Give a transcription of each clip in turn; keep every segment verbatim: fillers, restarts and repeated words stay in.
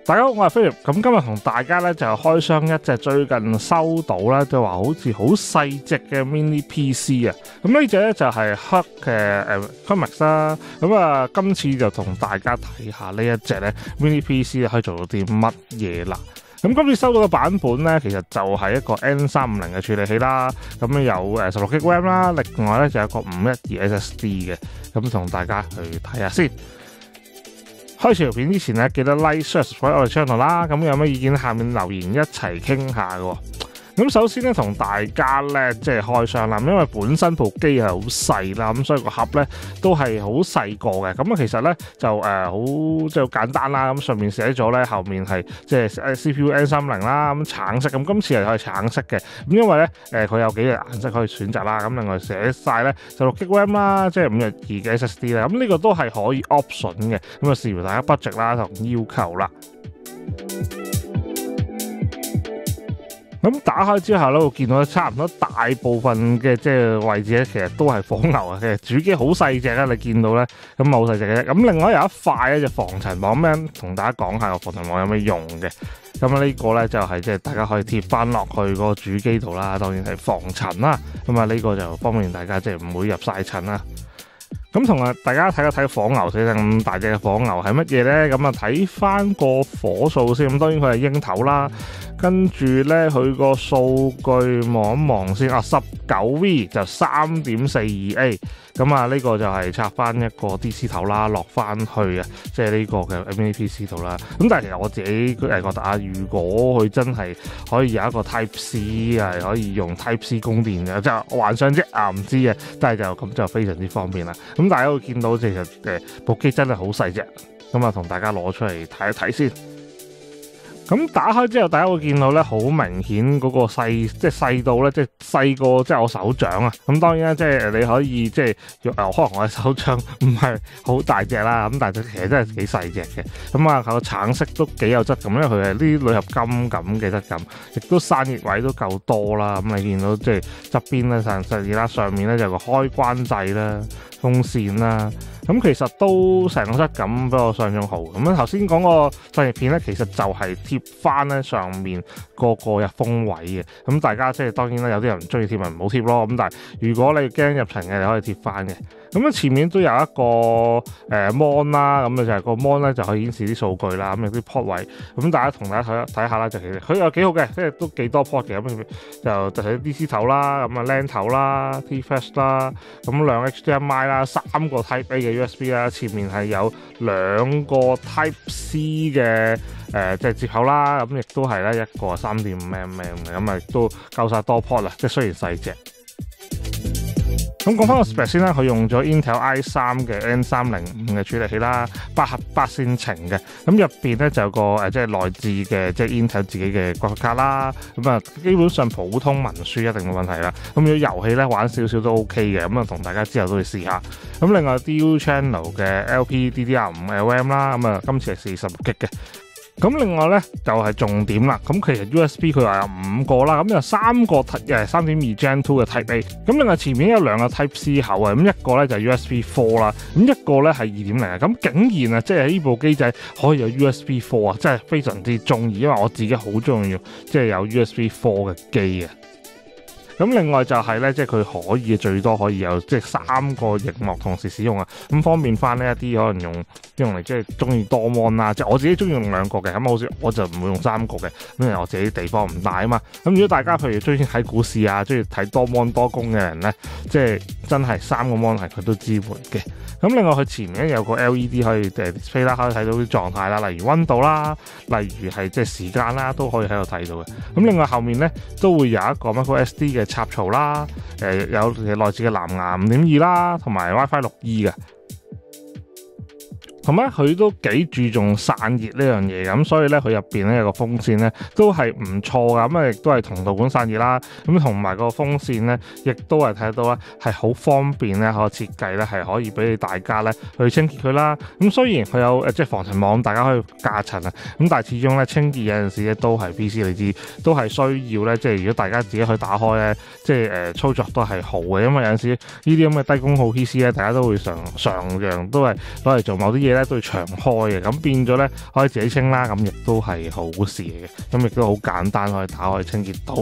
大家好，我係 Philip，咁今日同大家咧就開箱一隻最近收到啦，就話好似好細隻嘅 mini P C 啊。咁呢隻咧就係黑嘅誒 Comics 啦。咁啊，今次就同大家睇下呢一隻咧 mini P C 可以做到啲乜嘢啦。咁今次收到嘅版本咧，其實就係一個 N 三五零嘅處理器啦。咁有誒十六 G RAM 啦，另外咧就有一個五一二 S S D 嘅。咁同大家去睇下先。開始條片之前咧，記得 like、share、subscribe 我哋 channel 啦。咁有咩意見，下面留言一齊傾下嘅。咁首先咧，同大家咧即係開箱啦。因為本身部機係好細啦，咁所以個盒咧都係好細個嘅。咁啊，其實咧就誒好即係好簡單啦。咁上面寫咗咧，後面係即係 C P U N 三五零啦，咁橙色。咁今次係可以橙色嘅。咁因為咧誒佢有幾個顏色可以選擇啦。咁另外寫晒咧十六 G RAM 啦，即係五一二嘅 S S D 啦。咁呢個都係可以 option 嘅。咁啊，視乎大家 budget 啦同要求啦。咁打開之後咧，會見到差唔多大部分嘅即係位置咧，其實都係火牛啊！其實主機好細隻啦，你見到咧咁好細隻嘅。咁另外有一塊咧就防塵網，咁同大家講下個防塵網有咩用嘅。咁呢個咧就係即係大家可以貼翻落去個主機度啦，當然係防塵啦。咁啊呢個就方便大家即係唔會入晒塵啦。咁同啊大家睇一睇火牛，死得咁大隻嘅火牛係乜嘢咧？咁啊睇翻個火數先。咁當然佢係鷹頭啦。跟住咧，佢個數據望一望先啊，十九 V 就三點四二 A， 咁啊呢個就係插翻一個 D C 頭啦，落翻去啊，即係呢個嘅 mini P C 度啦。咁但係其實我自己誒覺得啊，如果佢真係可以有一個 Type C 係可以用 Type C 供電嘅，即係幻想啫啊，唔知嘅，但係就咁就非常之方便啦。咁大家會見到其實誒部機真係好細隻，咁啊同大家攞出嚟睇一睇先。咁打開之後，大家會見到咧，好明顯嗰個細，即係細到咧，即係細過即係我手掌啊！咁當然啦，即係你可以即係，可能我嘅手掌唔係好大隻啦，咁但係其實真係幾細隻嘅。咁啊，個橙色都幾有質感，因為佢係啲鋁合金咁嘅質感，亦都散熱位都夠多啦。咁你見到即係側邊咧散散熱啦，上面咧就有個開關掣啦、風扇啦。咁其實都成個質感比我想像中好。咁頭先講個散熱片咧，其實就係貼翻咧上面個個入風位嘅。咁大家即係當然啦，有啲人唔中意貼咪唔好貼咯。咁但係如果你驚入塵嘅，你可以貼翻嘅。咁啊前面都有一個誒 mon 啦，咁啊就係個 mon 咧就可以顯示啲數據啦。咁有啲 port 位，咁大家同大家睇睇下啦，就其實佢有幾好嘅，即係都幾多 port 嘅。咁就就係 D C 頭啦，咁啊 LAN 頭啦 T Flash 啦，咁兩 H D M I 啦，三個 Type A 嘅 U S B 啦，前面係有兩個 Type C 嘅誒、呃、即係接口啦，咁亦都係咧一個三點五 mm 嘅，咁啊亦都夠晒多 port 啦，即係雖然細隻。咁講翻個 spec 先啦，佢用咗 Intel i 三嘅 N 三零五嘅處理器啦，八核八線程嘅，咁入邊咧就有個誒即係內置嘅即係 Intel 自己嘅骨卡啦，咁啊基本上普通文書一定冇問題啦。咁如果遊戲咧玩少少都 OK 嘅，咁啊同大家之後都會試下。咁另外 Dual Channel 嘅 L P D D R 五 L M 啦，咁啊今次係四十六 G 嘅。咁另外咧就係、是、重點啦，咁其實 U S B 佢話有五個啦，咁有三個誒三點二 Gen 二嘅 Type A， 咁另外前面有兩個 Type C 口啊，咁一個咧就係 U S B 四啦，咁一個咧係二點零啊，咁竟然啊即係呢部機仔可以有 U S B 四啊，真係非常之中意，因為我自己好中意用即係有 U S B 四嘅機啊。咁另外就係咧，即係佢可以最多可以有即係三個螢幕同時使用啊，咁方便翻呢一啲可能用用嚟即係中意多 mon 啦，即係我自己中意用兩個嘅，咁好似我就唔會用三個嘅，因為我自己地方唔大啊嘛。咁如果大家譬如中意睇股市啊，中意睇多 mon 多工嘅人咧，即係真係三個 mon 係佢都支援嘅。咁另外佢前面有個 L E D 可以誒 display 啦，可以睇到啲狀態啦，例如溫度啦，例如係即係時間啦，都可以喺度睇到嘅。咁另外後面咧都會有一個 micro S D 嘅插槽啦，誒、呃、有內置嘅藍牙五點二啦，同埋 WiFi 六 E 嘅。同埋佢都幾注重散熱呢樣嘢，咁所以咧佢入邊咧有個風扇咧都係唔錯噶，咁啊亦都係同導管散熱啦，咁同埋個風扇咧亦都係睇到咧係好方便咧，個設計咧係可以俾你大家咧去清潔佢啦。咁雖然佢有誒即係防塵網，大家可以隔塵啊，咁但係始終咧清潔有陣時咧都係 P C 你知，都係需要咧即係如果大家自己去打開咧，即係誒操作都係好嘅，因為有陣時呢啲咁嘅低功耗 P C 咧，大家都會常常樣都係攞嚟做某啲嘢咧都要長開嘅，咁變咗咧可以自己清啦，咁亦都係好事嚟嘅，咁亦都好簡單可以打開清潔到。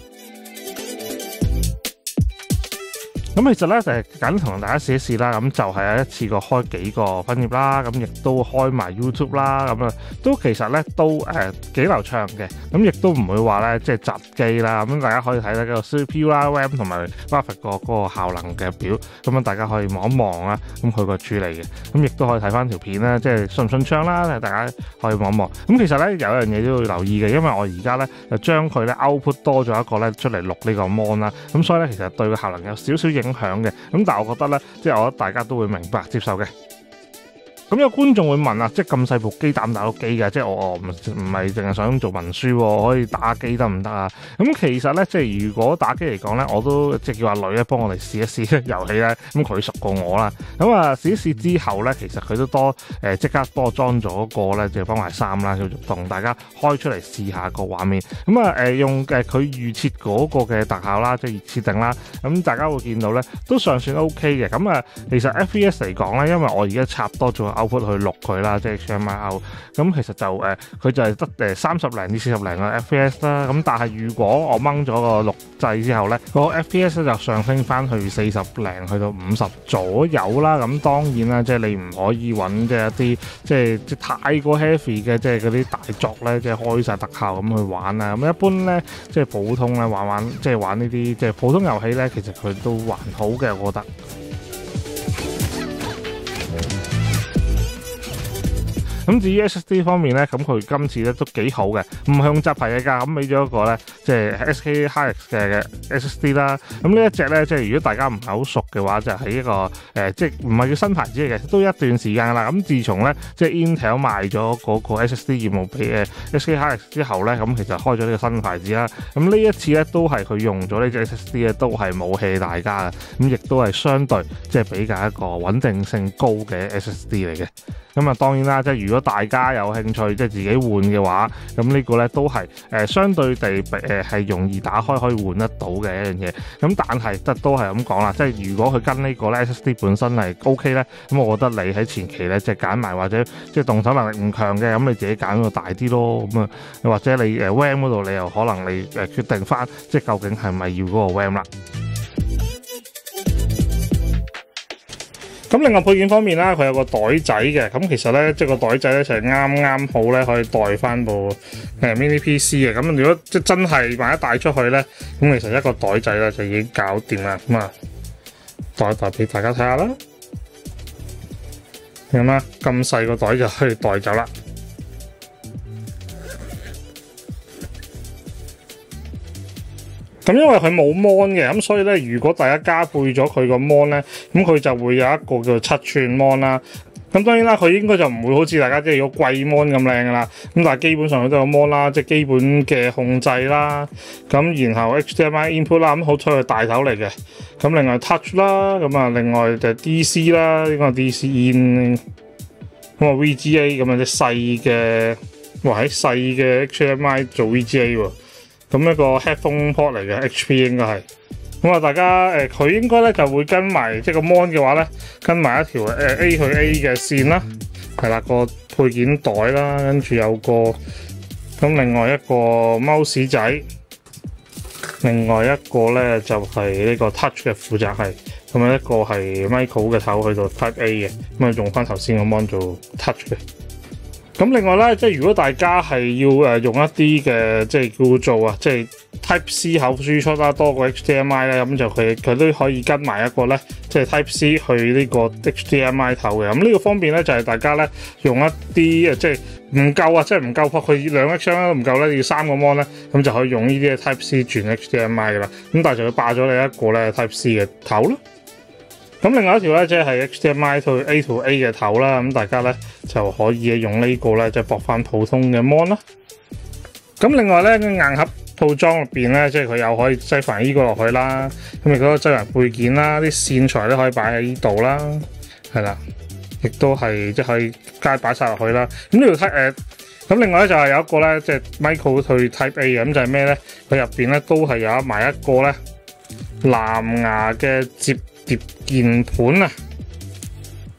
咁其實咧就係緊同大家試一試啦，咁就係一次過開幾個分頁啦，咁亦都開埋 YouTube 啦，咁啊都其實咧都誒幾流暢嘅，咁亦都唔會話咧即係窒機啦，咁大家可以睇睇個 C P U 啦、RAM 同埋 graphic 個嗰個效能嘅表，咁啊大家可以望一望啦，咁佢個處理嘅，咁亦都可以睇翻條片啦，即係順唔順暢啦，大家可以望一望。咁其實咧有一樣嘢都要留意嘅，因為我而家咧就將佢咧 output 多咗一個咧出嚟錄呢個 mon 啦，咁所以咧其實對個效能有少少影響。影響嘅，咁但係我覺得咧，即係我覺得大家都會明白接受嘅。咁有觀眾會問啊，即係咁細部機打唔打到機嘅？即係我我唔唔係淨係想做文書，可以打機得唔得啊？咁其實咧，即係如果打機嚟講咧，我都即係叫阿女咧幫我哋試一試遊戲咧。咁佢熟過我啦。咁啊試一試之後咧，其實佢都多誒即刻多裝咗個咧，就幫埋三啦，叫做同大家開出嚟試下個畫面。咁啊誒用誒佢預設嗰個嘅特效啦，即係設定啦。咁大家會見到咧，都尚算 O K 嘅。咁啊，其實 F P S 嚟講咧，因為我而家插多咗output 去錄佢啦，即係 H D M I out，咁其實就誒，佢、呃、就係得誒三十零至四十零個 F P S 啦。咁但係如果我掹咗個錄掣之後咧，個 F P S 就上升翻去四十零，去到五十左右啦。咁當然啦，即係你唔可以揾嘅一啲即係即係太過 heavy 嘅，即係嗰啲大作咧，即係開晒特效咁去玩啊。咁一般咧，即係普通咧玩玩，即係玩呢啲即係普通遊戲咧，其實佢都還好嘅，我覺得。咁至於 S S D 方面咧，咁佢今次咧都幾好嘅，唔係用集排嘅㗎，咁俾咗一個咧，即係 S K Hynix 嘅 S S D 啦。咁呢一隻咧，即係如果大家唔係好熟嘅話，就係一個誒，即係唔係叫新牌子嚟嘅，都一段時間啦。咁自從咧，即係 Intel 賣咗嗰個 S S D 業務俾誒 S K Hynix 之後咧，咁其實開咗呢個新牌子啦。咁呢一次咧，都係佢用咗呢隻 S S D 咧，都係冇氣大家嘅，咁亦都係相對即係比較一個穩定性高嘅 S S D 嚟嘅。咁啊，當然啦，即係如果大家有興趣即係自己換嘅話，咁呢個咧都係誒、呃、相對地誒係容易打開可以換得到嘅一樣嘢。咁但係得都係咁講啦，即係如果佢跟呢個咧 S S D 本身係 O K 咧，咁我覺得你喺前期咧即係揀埋或者即係動手能力唔強嘅，咁你自己揀個大啲咯。咁啊，或者你誒 RAM 嗰度你又可能你誒決定翻即係究竟係咪要嗰個 RAM 啦。咁另外配件方面啦，佢有個袋仔嘅，咁其實咧即係個袋仔咧就係啱啱好咧可以袋翻部誒 mini P C 嘅。咁如果即係真係萬一帶出去咧，咁其實一個袋仔咧就已經搞掂啦。咁啊，袋一袋俾大家睇下啦，咁啦，咁細個袋就可以袋走啦。咁因為佢冇 mon 嘅，咁所以咧，如果大家加配咗佢個 mon 咧，咁佢就會有一個叫七寸 mon 啦。咁當然啦，佢應該就唔會好似大家即係如果貴 mon 咁靚噶啦。咁但係基本上佢都有 mon 啦，即係基本嘅控制啦。咁然後 H D M I input 啦，咁好彩佢大頭嚟嘅。咁另外 touch 啦，咁啊另外就 D C 啦，呢個 D C in，咁啊 V G A 咁啊啲細嘅，哇喺細嘅 H D M I 做 V G A 喎。咁一個 headphone port 嚟嘅 H P 應該係，咁啊大家誒佢、呃、應該咧就會跟埋即係個 mon 嘅話咧，跟埋一條誒 A 去 A 嘅線啦，係啦個配件袋啦，跟住有個咁另外一個 mouse 仔，另外一個咧就係、是、呢個 touch 嘅負責係，咁啊一個係 micro 嘅頭去到 type A 嘅，咁啊用翻頭先個 mon 做 touch 嘅。咁另外咧，即係如果大家係要誒用一啲嘅，即係叫做啊，即係 Type C 口輸出啦，多過 H D M I 咧，咁就佢佢都可以跟埋一個咧，即係 Type C 去呢個 H D M I 頭嘅。咁呢個方面咧，就係大家咧用一啲誒，即係唔夠啊，即係唔夠破佢兩粒箱都唔夠咧，要三個 mon 咧，咁就可以用呢啲嘅 Type C 轉 H D M I 噶啦。咁但係就會霸咗你一個咧 Type C 嘅頭咯。咁另外一條咧，即係 H D M I to A to A 嘅頭啦，咁大家咧就可以用呢個咧，即係駁翻普通嘅 mon 啦。咁另外咧，硬盒套裝入邊咧，即係佢又可以擠埋呢個落去啦，咁亦都擠埋配件啦，啲線材都可以擺喺呢度啦，係啦，亦都係即係可以皆擺晒落去啦。咁呢條 type 誒，咁另外咧就係有一個咧，即係 micro 去 type A 嘅，咁就係咩咧？佢入邊咧都係有埋一個咧藍牙嘅接碟鍵盤啊，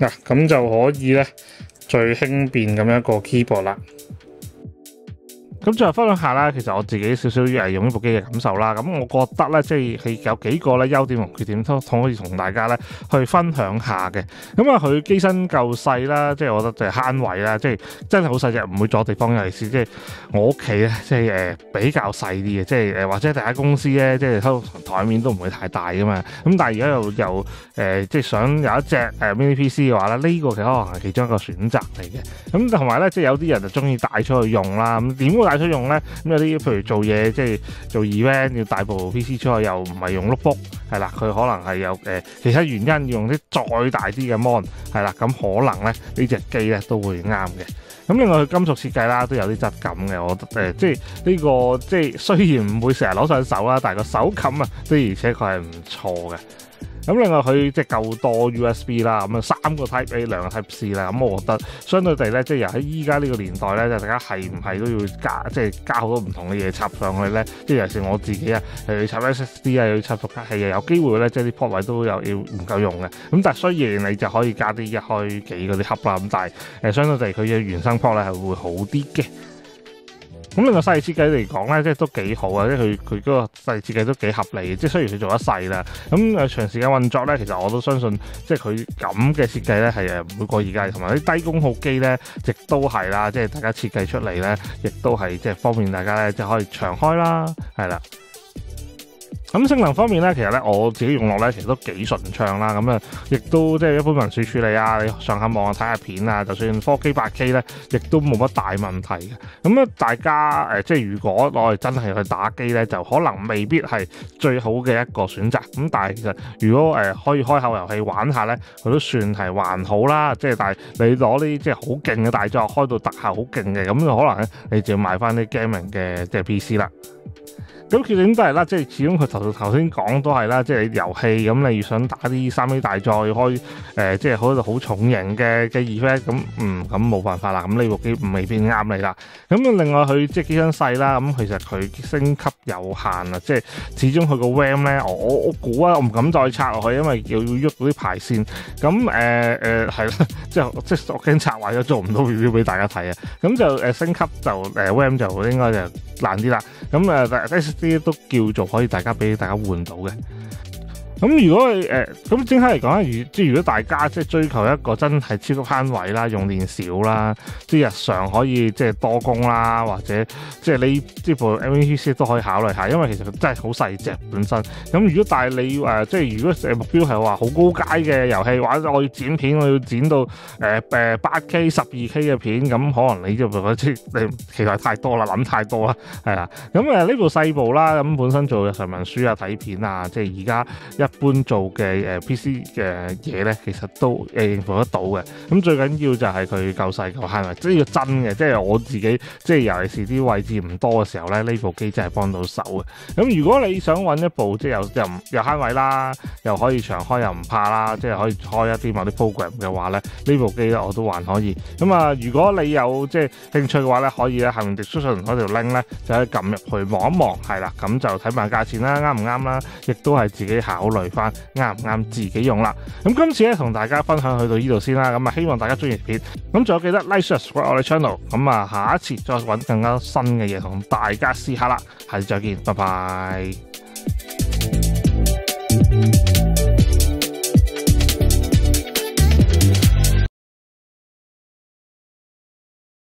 嗱，咁就可以咧最輕便咁樣一個 keyboard 啦。咁最後分享下啦，其實我自己少少誒用呢部機嘅感受啦。咁我覺得咧，即係係有幾個咧優點同缺點都可以同大家咧去分享下嘅。咁啊，佢機身夠細啦，即係我覺得就係慳位啦，即係真係好細隻，唔會阻地方。尤其是即係我屋企咧，即係誒比較細啲嘅，即係誒或者大家公司咧，即係台面都唔會太大噶嘛。咁但係而家又又誒即係想有一隻誒 mini P C 嘅話咧，呢個其實可能係其中一個選擇嚟嘅。咁同埋咧，即係有啲人就中意帶出去用啦。咁點會帶出去用咧？咁有啲譬如做嘢，即係做 event 要帶部 P C 出去，又唔係用 notebook，係啦，佢可能係有誒其他原因要用啲再大啲嘅 mon， 係啦，咁可能咧呢隻機咧都會啱嘅。咁另外佢金屬設計啦，都有啲質感嘅，我覺得誒，即係呢個即係雖然唔會成日攞上手啦，但係個手感啊，的而且確係唔錯嘅。咁另外佢即係夠多 U S B 啦，咁啊三個 Type A 兩個 Type C 啦，咁我覺得相對地咧，即係由喺依家呢個年代咧，就大家係唔係都要加，即係加好多唔同嘅嘢插上去咧？即係尤其是我自己啊，又要插 S S D 啊，又要插讀卡器啊，有機會咧，即係啲 port 位都有要唔夠用嘅。咁但係雖然你就可以加啲一開幾嗰啲盒啦，咁但係誒相對地佢嘅原生 port 咧係會好啲嘅。咁另外細設計嚟講咧，即係都幾好啊！即係佢佢嗰個細設計都幾合理嘅。即係雖然佢做得細啦，咁誒長時間運作咧，其實我都相信，即係佢咁嘅設計咧係誒唔會過熱嘅，同埋啲低功耗機咧，亦都係啦。即係大家設計出嚟咧，亦都係即係方便大家咧，即係可以長開啦，係啦。咁性能方面咧，其實咧我自己用落咧，其實都幾順暢啦。咁啊，亦都即係一般文書處理啊，你上下網啊睇下片啊，就算 four K 八 K 咧，亦都冇乜大問題嘅。咁咧，大家誒即係如果我哋真係去打機咧，就可能未必係最好嘅一個選擇。咁但係其實如果誒可以開口遊戲玩下咧，佢都算係還好啦。即係但係你攞啲即係好勁嘅大作開到特效好勁嘅，咁就可能咧你就要買翻啲 gaming 嘅即係 P C 啦。咁缺點都係啦，即係始終佢頭頭先講都係啦，即係遊戲咁你要想打啲三 A 大作，要開誒、呃、即係好好重型嘅嘅 effect， 咁嗯咁冇辦法啦，咁呢部機未必啱你啦。咁另外佢即係機身細啦，咁其實佢升級有限啊，即係始終佢個 RAM 咧，我我我估啊，我唔敢再拆落去，因為要要喐嗰啲排線。咁誒誒係啦，即係即係我驚拆壞咗做唔到 review 俾大家睇啊。咁就誒升級就誒 RAM 就應該就難啲啦。咁誒啲都叫做可以大家俾大家換到嘅。咁如果誒咁整體嚟講咧，如即係如果大家即係追求一個真係超級慳位啦，用電少啦，即係日常可以即係多工啦，或者即係你即係部 mini P C 都可以考慮下，因為其實真係好細隻本身。咁如果但係你誒即係如果誒目標係話好高階嘅遊戲，或者我要剪片，我要剪到誒誒八 K 十二 K 嘅片，咁可能你就覺得即係你期待太多啦，諗太多啦，係啦。咁誒呢部細部啦，咁本身做日常文書啊、睇片啊，即係而家一一般做嘅誒 P C 嘅嘢咧，其實都誒應付得到嘅。咁最緊要就係佢夠細夠慳，即係要真嘅。即係我自己，即係尤其是啲位置唔多嘅時候咧，呢部機真係幫到手嘅。咁如果你想揾一部即係又又又慳位啦，又可以長開又唔怕啦，即係可以開一啲某啲 program 嘅話咧，呢部機咧我都還可以。咁啊，如果你有即係興趣嘅話咧，可以咧下面 description 嗰條 link 咧，就可以撳入去望一望，係啦，咁就睇埋價錢啦，啱唔啱啦，亦都係自己考慮翻啱唔啱自己用啦。咁今次咧同大家分享去到呢度先啦。咁啊，希望大家中意片，咁仲有記得 like subscribe 我哋 channel。咁啊，下一次再揾更加新嘅嘢同大家試下啦。下次再見，拜拜。